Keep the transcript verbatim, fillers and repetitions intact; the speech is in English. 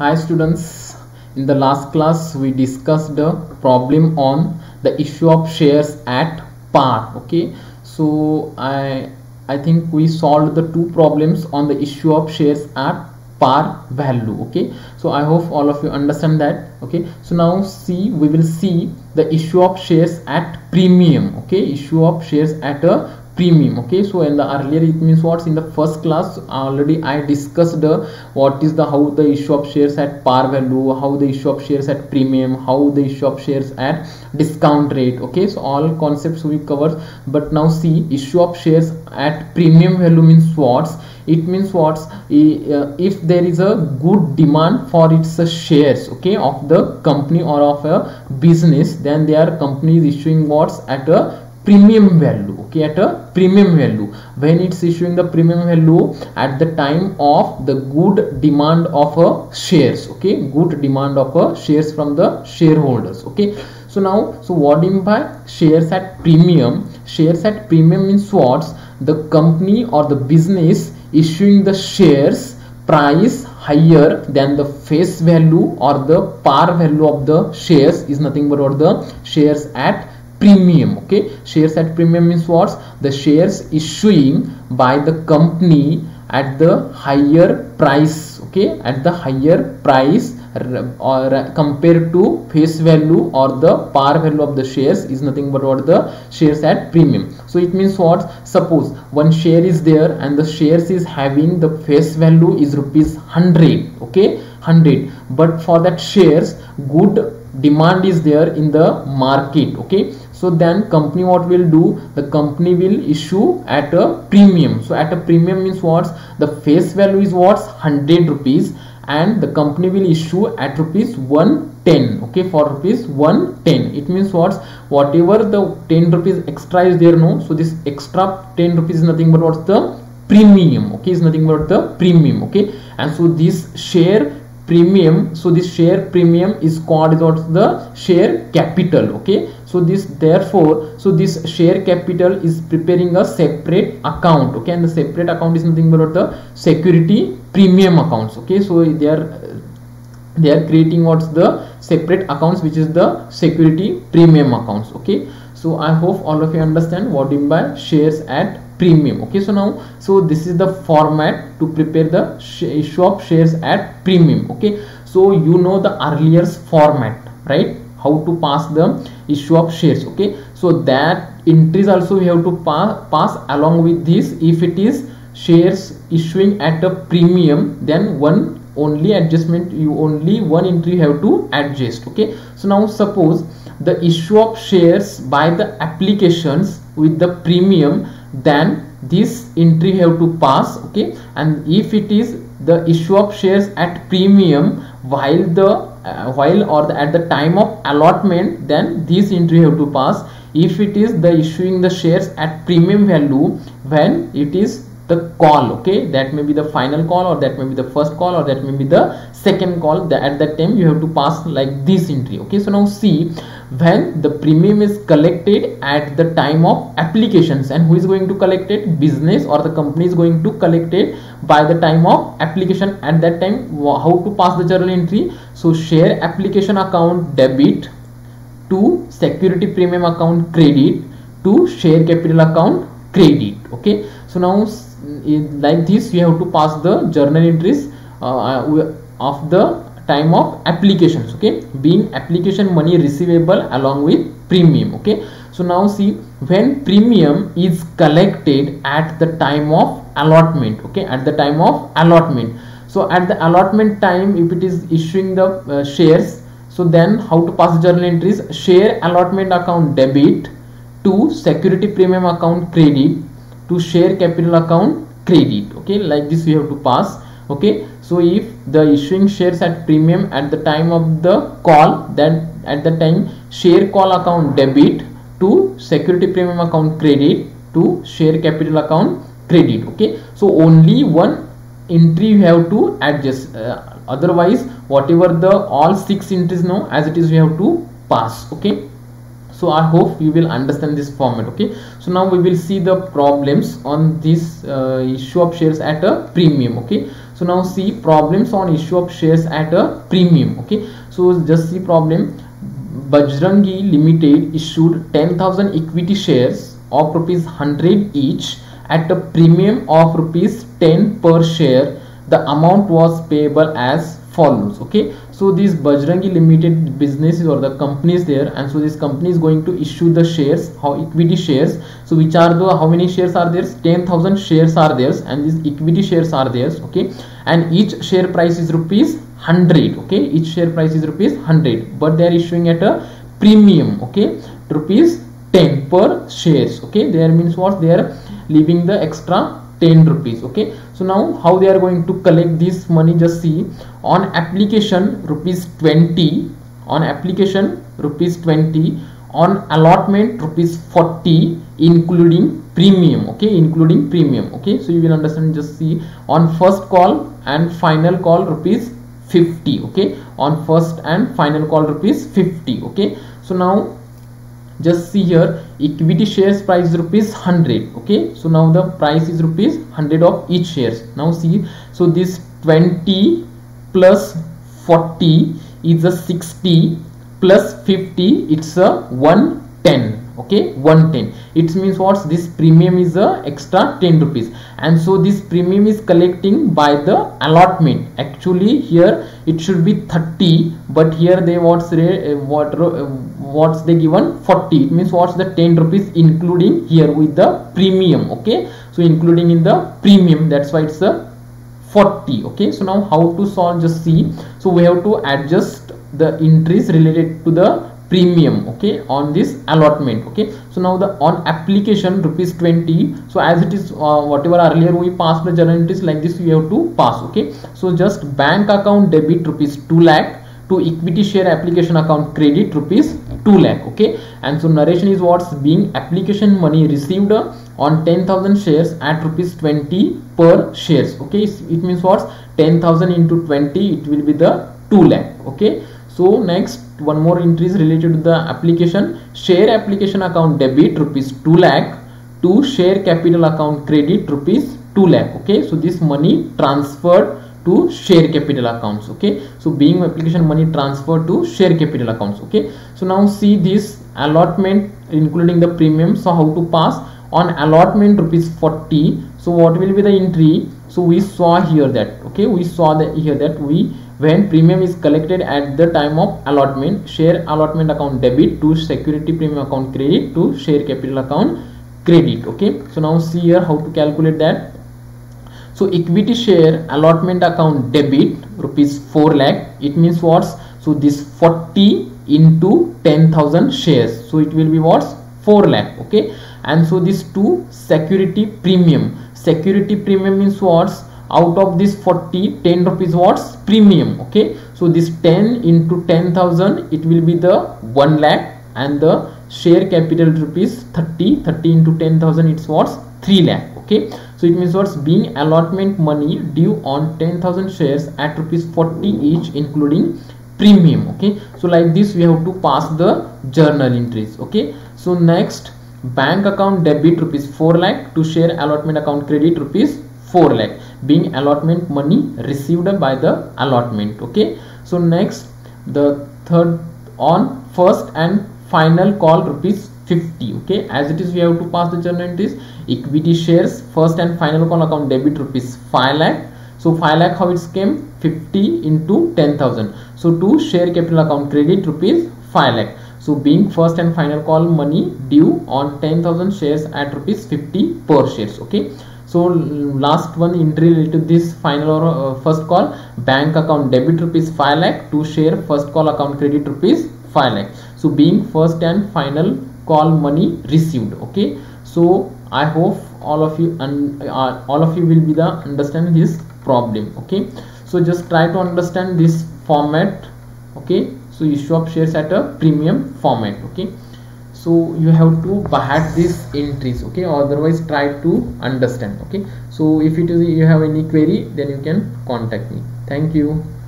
Hi students, in the last class we discussed the problem on the issue of shares at par. Okay, so I I think we solved the two problems on the issue of shares at par value. Okay, so I hope all of you understand that. Okay, so now see, we will see the issue of shares at premium. Okay, issue of shares at a premium. Okay, so in the earlier, it means what's in the first class already I discussed the what is the how the issue of shares at par value, how the issue of shares at premium, how the issue of shares at discount rate. Okay, so all concepts we covered, but now see, issue of shares at premium value means what? It means what? If there is a good demand for its shares, okay, of the company or of a business, then their company is issuing what's at a premium value. Okay, at a premium value. When it's issuing the premium value at the time of the good demand of a shares. Okay, good demand of a shares from the shareholders. Okay, so now, so what do you mean by shares at premium? Shares at premium means what? The company or the business issuing the shares price higher than the face value or the par value of the shares is nothing but what the shares at premium. Okay, shares at premium means what? The shares issuing by the company at the higher price. Okay, at the higher price or compared to face value or the par value of the shares is nothing but what the shares at premium. So it means what? Suppose one share is there and the shares is having the face value is rupees one hundred. Okay, one hundred, but for that shares good demand is there in the market. Okay, so then company what will do? The company will issue at a premium. So at a premium means what? The face value is what? one hundred rupees, and the company will issue at rupees one ten. Okay, for rupees one ten. It means what? Whatever the ten rupees extra is there, no, so this extra ten rupees is nothing but what's the premium. Okay, is nothing but the premium. Okay, and so this share premium, so this share premium is called what? The share capital. Okay, so this therefore, so this share capital is preparing a separate account. Okay, and the separate account is nothing but the security premium accounts. Okay, so they are they are creating what's the separate accounts, which is the security premium accounts. Okay, so I hope all of you understand what do you mean by shares at premium. Okay, so now, so this is the format to prepare the issue of shares at premium. Okay, so you know the earlier format, right? How to pass the issue of shares. Okay, so that entries also we have to pass pass along with this. If it is shares issuing at a premium, then one only adjustment, you only one entry you have to adjust. Okay, so now suppose the issue of shares by the applications with the premium, then this entry have to pass. Okay, and if it is the issue of shares at premium while the uh, while or the, at the time of allotment, then this entry have to pass. If it is the issuing the shares at premium value when it is the call, okay, that may be the final call or that may be the first call or that may be the second call, that at that time you have to pass like this entry. Okay, so now see, when the premium is collected at the time of applications, and who is going to collect it? Business or the company is going to collect it by the time of application. At that time, how to pass the journal entry? So share application account debit to security premium account credit to share capital account credit. Okay, so now in, like this you have to pass the journal entries uh, of the time of applications. Okay, being application money receivable along with premium. Okay, so now see, when premium is collected at the time of allotment. Okay, at the time of allotment, so at the allotment time, if it is issuing the uh, shares, so then how to pass the journal entries? Share allotment account debit to security premium account credit to share capital account credit. Okay, like this we have to pass. Okay, so if the issuing shares at premium at the time of the call, then at the time share call account debit to security premium account credit to share capital account credit. Okay, so only one entry you have to adjust, uh, otherwise whatever the all six entries know as it is we have to pass. Okay, so I hope you will understand this format. Okay, so now we will see the problems on this uh, issue of shares at a premium. Okay, So now see problems on issue of shares at a premium. Okay, so just see problem. Bajrangi Limited issued ten thousand equity shares of rupees one hundred each at a premium of rupees ten per share. The amount was payable as follows. Okay, so this Bajrangi Limited business or the company is there, and so this company is going to issue the shares, how equity shares. So which are the, how many shares are there? ten thousand shares are there, and these equity shares are there. Okay, and each share price is rupees one hundred. Okay, each share price is rupees one hundred, but they are issuing at a premium. Okay, rupees ten per shares. Okay, there means what, they are leaving the extra ten rupees. Okay, so now how they are going to collect this money, just see. On application rupees twenty, on application rupees twenty, on allotment rupees forty, including premium. Okay, including premium. Okay, so you will understand, just see. On first call and final call rupees fifty. Okay, on first and final call rupees fifty. Okay, so now just see here, equity shares price is rupees one hundred. Okay, so now the price is rupees one hundred of each shares. Now see, so this twenty plus forty is a sixty, plus fifty, it's a one ten. Okay, one ten. It means what, this premium is a extra ten rupees, and so this premium is collecting by the allotment. Actually here it should be thirty, but here they what's uh, what uh, what's they given forty. It means what's the ten rupees including here with the premium. Okay, so including in the premium, that's why it's a forty. Okay, so now how to solve, just see. So we have to adjust the entries related to the premium, okay, on this allotment. Okay, so now the on application rupees twenty, so as it is uh, whatever earlier we passed the journal entries, like this we have to pass. Okay, so just bank account debit rupees two lakh, to equity share application account credit rupees two lakh. Okay, and so narration is what's being application money received uh, on ten thousand shares at rupees twenty per shares. Okay, it means what's ten thousand into twenty, it will be the two lakh. Okay, so next one more entry is related to the application. Share application account debit rupees two lakh, to share capital account credit rupees two lakh. Okay, so this money transferred to share capital accounts. Okay, so being application money transferred to share capital accounts. Okay, so now see this allotment including the premium. So how to pass? On allotment rupees forty, so what will be the entry? So we saw here that, okay, we saw that here that we, when premium is collected at the time of allotment, share allotment account debit to security premium account credit to share capital account credit. Okay, so now see here how to calculate that. So equity share allotment account debit rupees four lakh, it means what's, so this forty into ten thousand shares, so it will be what's four lakh. Okay, and so this two security premium, security premium means what's, out of this forty, ten rupees what's premium. Okay, so this ten into ten thousand, it will be the one lakh, and the share capital rupees thirty, thirty into ten thousand, it's what's three lakh. Okay, so it means what's being allotment money due on ten thousand shares at rupees forty each including premium. Okay, so like this we have to pass the journal entries. Okay, so next, bank account debit rupees four lakh, to share allotment account credit rupees four lakh, being allotment money received by the allotment. Okay, so next, the third, on first and final call rupees fifty. Okay, as it is we have to pass the journal entries. Equity shares first and final call account debit rupees five lakh, so five lakh how it came, fifty into ten thousand, so to share capital account credit rupees five lakh, so being first and final call money due on ten thousand shares at rupees fifty per shares. Okay, so last one entry related to this final or uh, first call, bank account debit rupees five lakh, to share first call account credit rupees five lakh, so being first and final call money received. Okay, so I hope all of you and uh, all of you will be the understanding this problem. Okay, so just try to understand this format. Okay, so issue of shares at a premium format. Okay, so you have to bahut these entries. Okay, otherwise try to understand. Okay, so if it is you have any query, then you can contact me. Thank you.